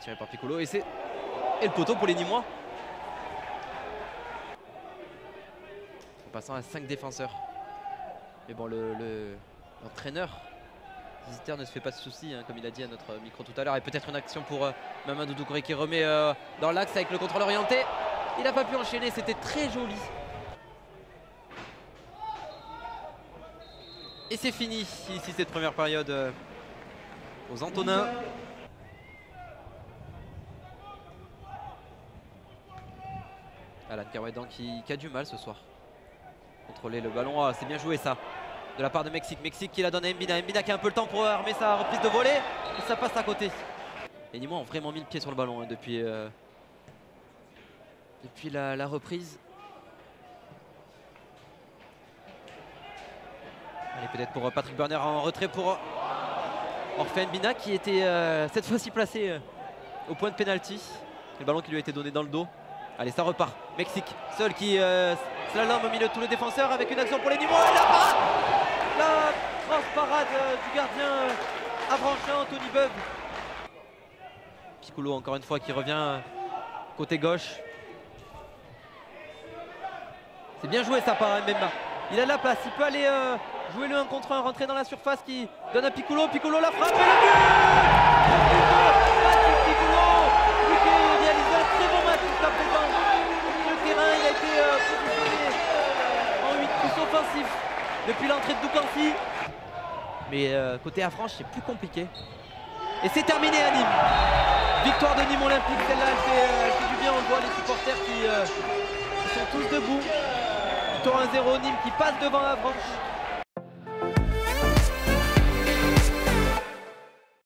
tiré par Piccolo et le poteau pour les Nîmois. En passant à 5 défenseurs. Mais bon, l'entraîneur visiteur ne se fait pas de soucis, hein, comme il a dit à notre micro tout à l'heure. Et peut-être une action pour Mamadou Doucouré qui remet dans l'axe avec le contrôle orienté. Il n'a pas pu enchaîner, c'était très joli. Et c'est fini ici cette première période aux Antonins. Alan Kawedan qui a du mal ce soir. Contrôler le ballon, oh, c'est bien joué ça. De la part de Mexique. Mexique qui la donne à Mbina. Mbina qui a un peu le temps pour armer sa reprise de volée. Et ça passe à côté. Les Nîmois ont vraiment mis le pied sur le ballon hein, depuis la reprise. Allez, peut-être pour Patrick Berner en retrait pour Orphéen Mbina qui était cette fois-ci placé au point de pénalty. Le ballon qui lui a été donné dans le dos. Allez, ça repart. Mexique, seul qui slalom au milieu de tous les défenseurs avec une action pour les Nîmois. La parade, la grosse parade du gardien Avranchin, Anthony Beuve. Piccolo encore une fois qui revient côté gauche. C'est bien joué ça par Mbemba. Il a de la place, il peut aller jouer le 1 contre 1, rentrer dans la surface qui donne à Piccolo. Piccolo la frappe et le but de Piccolo, lui qui réalise un très bon match jusqu'à présent. Le terrain il a été positionné en 8 plus offensif depuis l'entrée de Doukansi. Mais côté Avranches c'est plus compliqué. Et c'est terminé à Nîmes. Victoire de Nîmes Olympique, celle-là elle fait du bien, on voit les supporters qui sont tous debout. Victoire 1-0 Nîmes qui passe devant Avranches.